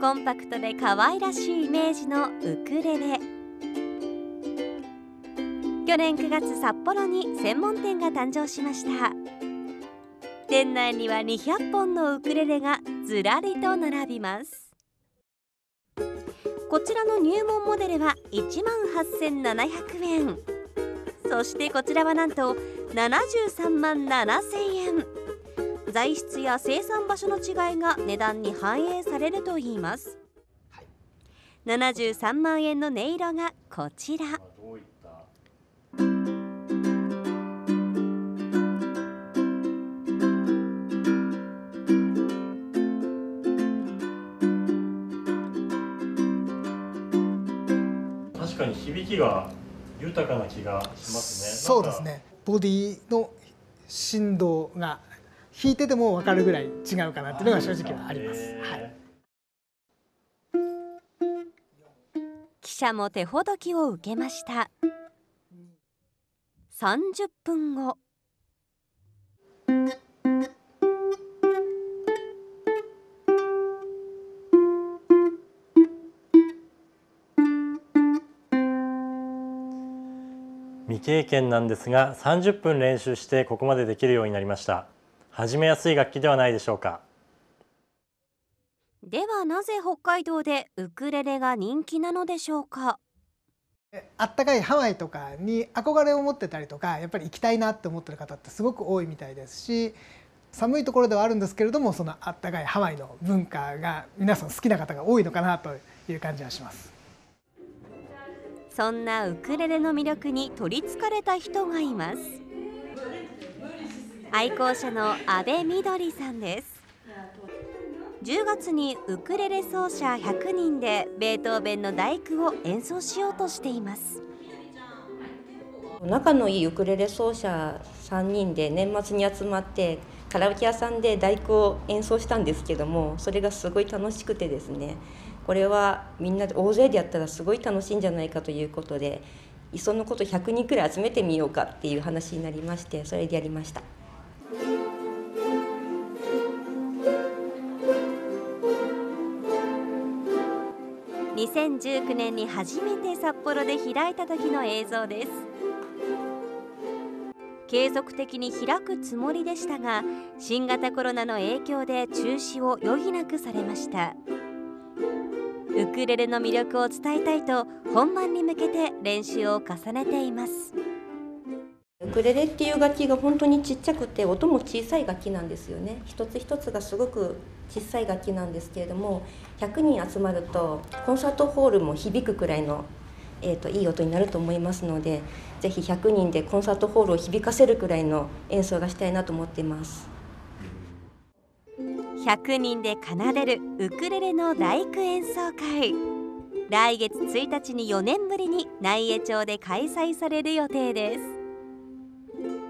コンパクトで可愛らしいイメージのウクレレ。去年9月、札幌に専門店が誕生しました。店内には200本のウクレレがずらりと並びます。こちらの入門モデルは18,700円。そしてこちらはなんと737,000円。材質や生産場所の違いが値段に反映されるといいます。73万円の音色がこちら。 確かに響きが豊かな気がしますね。 そうですね。ボディの振動が弾いてても分かるぐらい違うかなっていうのが正直はあります。はい。 記者も手ほどきを受けました。30分後。 未経験なんですが30分練習してここまでできるようになりました。始めやすい楽器ではないでしょうか。 ではなぜ北海道でウクレレが人気なのでしょうか。 あったかいハワイとかに憧れを持ってたりとか、やっぱり行きたいなって思ってる方ってすごく多いみたいですし、寒いところではあるんですけれども、そのあったかいハワイの文化が皆さん好きな方が多いのかなという感じはします。 そんなウクレレの魅力に取りつかれた人がいます。愛好者の阿部みどりさんです。10月にウクレレ奏者100人でベートーベンの第九を演奏しようとしています。 仲のいいウクレレ奏者3人で年末に集まってカラオケ屋さんで第九を演奏したんですけども、それがすごい楽しくてですね、これはみんなで大勢でやったらすごい楽しいんじゃないかということで、いっそのこと100人くらい集めてみようかっていう話になりまして、それでやりました。 2019年に初めて札幌で開いた時の映像です。継続的に開くつもりでしたが、新型コロナの影響で中止を余儀なくされました。ウクレレの魅力を伝えたいと本番に向けて練習を重ねています。 ウクレレっていう楽器が本当にちっちゃくて音も小さい楽器なんですよね。一つ一つがすごく小さい楽器なんですけれども、100人集まるとコンサートホールも響くくらいの、いい音になると思いますので、ぜひ100人でコンサートホールを響かせるくらいの演奏がしたいなと思っています。 100人で奏でるウクレレの第九演奏会、来月1日に4年ぶりに内江町で開催される予定です。